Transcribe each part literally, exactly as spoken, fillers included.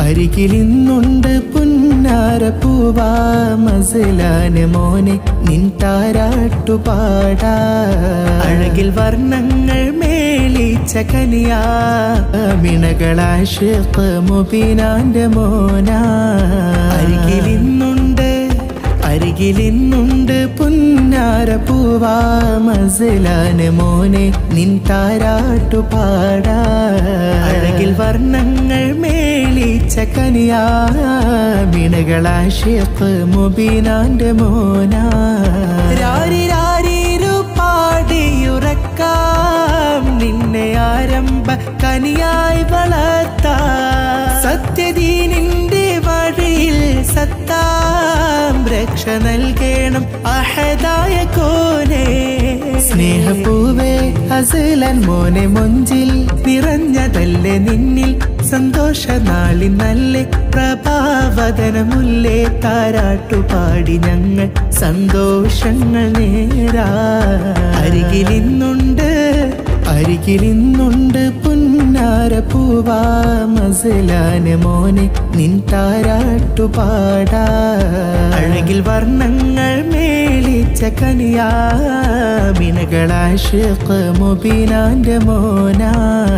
അരികിലിന്നുണ്ട് പുന്നാരപ്പൂവാ മസിലാന് മോനെ നിൻ താരാട്ടുപാടാ അഴകിൽ വർണ്ണങ്ങൾ മേളിച്ച കനിയാ മിണകളാശിഖ് മുബീനാന്റെ മോനാ അരികിലിന്നുണ്ട് അരികിലിന്നുണ്ട് പുന്നാരപ്പൂവാ മസിലാന് മോനെ നിൻ താരാട്ടുപാടാ അഴകിൽ വർണ്ണങ്ങൾ മേളിച്ച കനിയാ മിണകളാശിഖ് മുബീനാന്റെ മോനാ രാരി രാരീരു പാടിയുറക്കാം നിന്നെ ആരംഭ കനിയായി വളർത്താം സത്യദീനിന്റെ വഴിയിൽ സത്താം രക്ഷ നൽകണം അഹദായ കോനെ സ്നേഹപൂവേ അസ്ലൻ മോനെ മൊഞ്ചിൽ നിറഞ്ഞതല്ലേ നിന്നിൽ സന്തോഷ നാളി നല്ല പ്രഭാവദനമുല്ലേ താരാട്ടുപാടി ഞങ്ങൾ സന്തോഷങ്ങൾ നേരാ അരികിലിന്നുണ്ട് അരികിലിന്നുണ്ട് പുന്നാരപ്പൂവാ മസിലാന് മോനെ നിൻ താരാട്ടുപാടാ അഴകിൽ വർണ്ണങ്ങൾ മേളിച്ച കനിയാ മിണകളാശിഖ് മുബീനാന്റെ മോനാ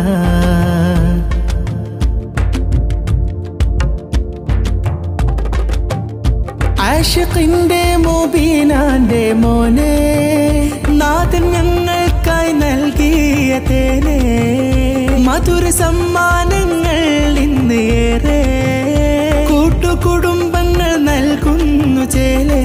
ആശിഖിന്റെ മുബീനാന്റെ മോനെ നാഥൻ ഞങ്ങൾക്കായി നൽകിയ തേനെ മധുര സമ്മാനങ്ങൾ ഇന്ന് ഏറെ കൂട്ടുകുടുംബങ്ങൾ നൽകുന്നു ചേലേ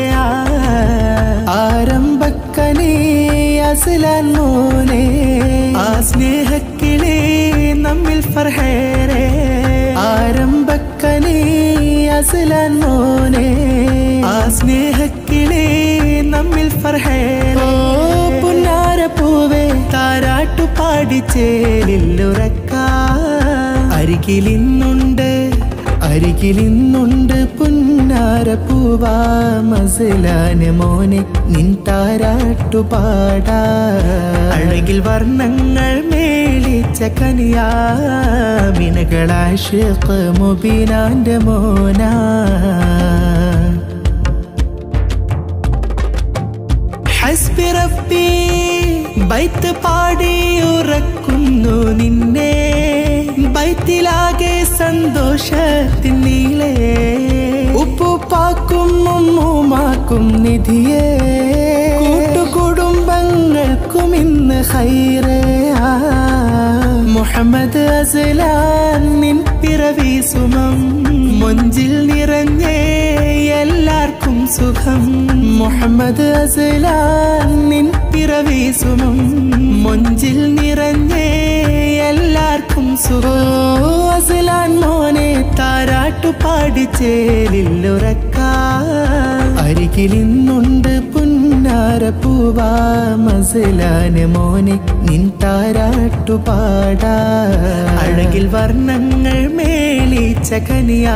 ആരംഭക്കനേ അസ്ലൻ മോനെ ആ സ്നേഹക്കിളേ നമ്മിൽ ഫർഹേറെ ആരംഭക്കനേ അസ്ലൻ മോനെ ആ സ്നേഹക്കിളേ നമ്മിൽ ഫർഹേറെ പുന്നാരപ്പൂവേ താരാട്ടുപാടി ചേലില്ലുറക്കാം അരികിലിന്നുണ്ട് അരികിലിന്നുണ്ട് പുന്നാരപ്പൂവാ മസിലാന് മോനെ നിൻ താരാട്ടുപാടാ അഴകിൽ വർണ്ണങ്ങൾ മേളിച്ച കനിയാ മിണകളാശിഖ് മുബീനാന്റെ മോനാ ഹസ്ബി റബ്ബി ബൈത്ത് പാടിയുറക്കുന്നു നിന്നെ ബൈത്തിലാകെ സന്തോഷത്തിൻ നീളേ ഉപ്പുപ്പാക്കും ഉമ്മുമാക്കും നിധിയേ കൂട്ടുകുടുംബങ്ങൾക്കും ഇന്ന് ഹൈറേ മുഹമ്മദ് അസ്ലാൻ നിൻ പിറവി സുമം മൊഞ്ചിൽ നിറഞ്ഞേ എല്ലാവർക്കും സുഖം മുഹമ്മദ് അസ്ലാൻ നിൻ പിറവി സുമം മൊഞ്ചിൽ നിറഞ്ഞേ എല്ലാവർക്കും സുഖം അസ്ലാൻ മോനെ താരാട്ടുപാടി ചേലില്ലുറക്കാം അരികിലിന്നുണ്ട് പുന്നാരപ്പൂവാ മസിലാന് മോനെ നിൻ താരാട്ടുപാടാ അഴകിൽ വർണ്ണങ്ങൾ മേളിച്ച കനിയാ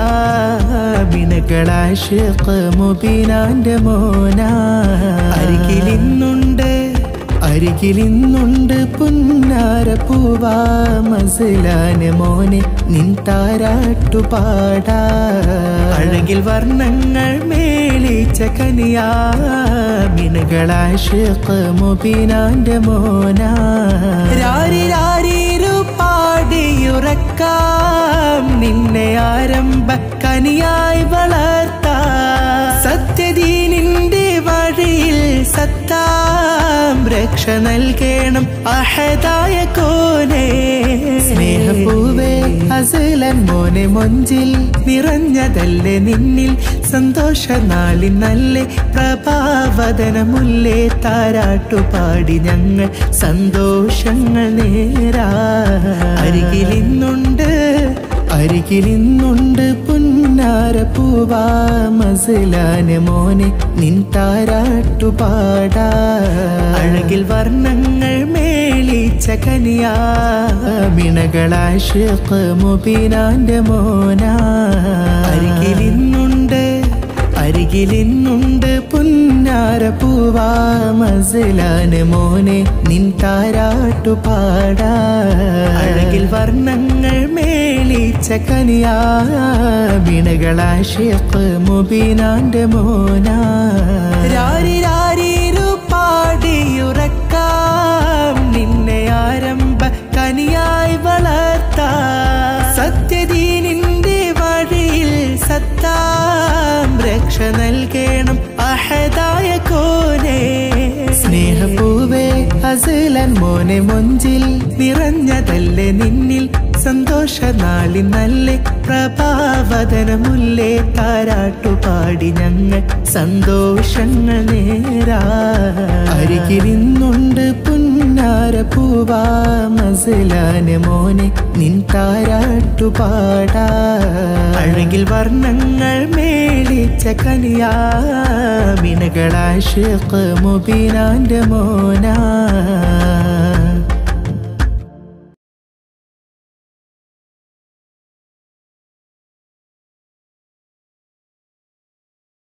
മിണകളാശിഖ് മുബീനാന്റെ മോനാ അരികിലിന്നുണ്ട് അരികിലിന്നുണ്ട് പുന്നാരപ്പൂവാ മസിലാന് മോനെ നിൻ താരാട്ടുപാടാ അഴകിൽ വർണ്ണങ്ങൾ മേളിച്ച കനിയാ മിണകളാശിഖ് മുബീനാന്റെ മോനാ രാരി രാരീരു പാടിയുറക്കാം നിന്നെ ആരംഭ കനിയായി വളർത്താം സത്യദീനിന്റെ വഴിയിൽ സത്താം രക്ഷ നൽകണം അഹദായ കോനെ സ്നേഹപൂവേ അസ്ലൻ മോനെ മൊഞ്ചിൽ നിറഞ്ഞതല്ലേ നിന്നിൽ സന്തോഷ നാളി നല്ല പ്രഭാവദനമുല്ലേ താരാട്ടുപാടി ഞങ്ങൾ സന്തോഷങ്ങൾ നേരാ അരികിലിന്നുണ്ട് അരികിലിന്നുണ്ട് പുന്നാരപ്പൂവാ മസിലാന് മോനെ നിൻ താരാട്ടുപാടാ അഴകിൽ വർണ്ണങ്ങൾ മേളിച്ച കനിയാ മിണകളാശിഖ് മുബീനാന്റെ മോനാ അരികിലിന്നുണ്ട് അരികിലിന്നുണ്ട് പുന്നാരപ്പൂവാ മസിലാന് മോനെ നിൻ താരാട്ടുപാടാ അഴകിൽ വർണ്ണങ്ങൾ മേളിച്ച കനിയാ വീണകളാശിഖ് മുബീനാന്റെ മോനാ രാരി രാരീരു പാടിയുറക്കാം നിന്നെ ആരംഭ കനിയായി വളർത്താം സത്യദീനിന്റെ വഴിയിൽ സത്താം രക്ഷ നൽകണം അഹദായ കോനെ സ്നേഹപൂവേ അസലൻ മോനെ മൊഞ്ചിൽ നിറഞ്ഞതല്ലേ നിന്നിൽ സന്തോഷ നാളി നല്ല പ്രഭാവദനമുല്ലേ താരാട്ടുപാടി ഞങ്ങൾ സന്തോഷങ്ങൾ നേരാ അരികിലിന്നുണ്ട് പുന്നാര പൂവാ മസലാന് മോനെ നിൻ താരാട്ടുപാടാ അഴകിൽ വർണ്ണങ്ങൾ മേളിച്ച കനിയാ വിനകളാശിഖ് മുബീനാന്റെ മോനാ